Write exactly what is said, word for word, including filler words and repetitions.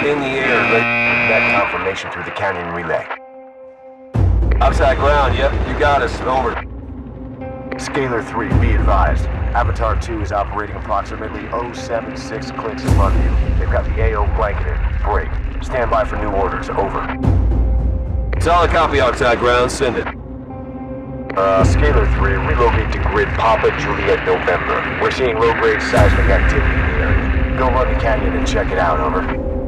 in the air, ready. Net confirmation through the canyon relay. Outside ground, yep, you got us, over. Scalar three, be advised. Avatar two is operating approximately oh seven six clicks above you. They've got the A O blanketed. Break. Stand by for new orders, over. Solid copy, outside ground, send it. Uh, Scalar three, relocate to grid Papa Juliet November. We're seeing low-grade seismic activity in the area. Go run the canyon and check it out, over.